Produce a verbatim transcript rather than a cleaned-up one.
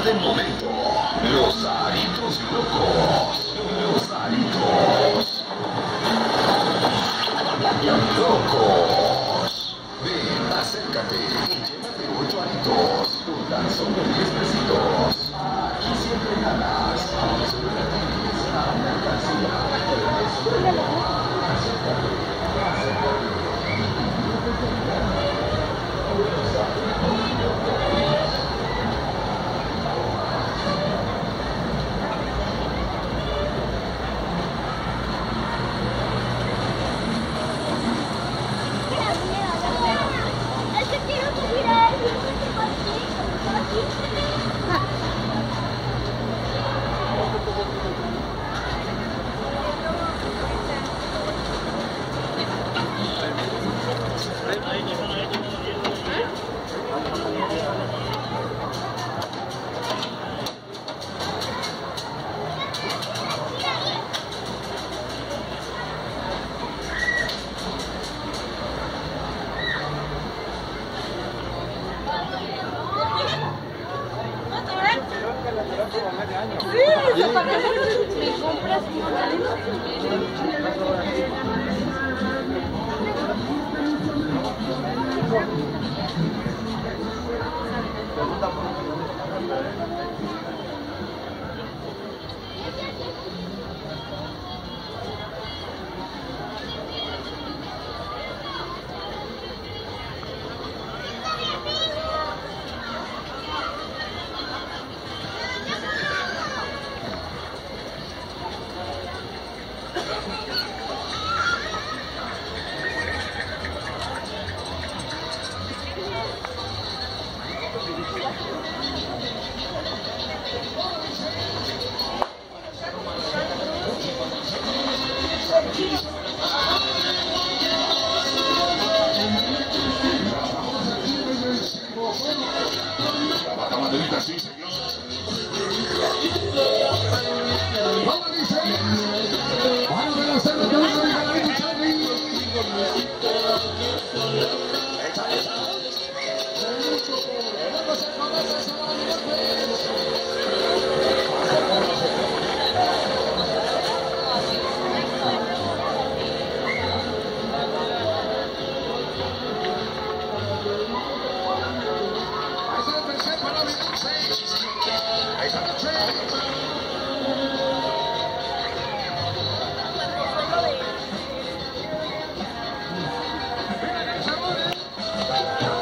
del momento. Los aritos locos. Los aritos locos. Ven, acércate y llévate ocho aritos con tan solo diez pesitos. Aquí siempre ganas. Solo la tienes a una alcancía. Acércate, acércate. Me compras sí, señor. ¿Cómo dice? Bueno, de los cerros de una regaladita, Charlie. Échale esa. Vamos a comer esa Thank you.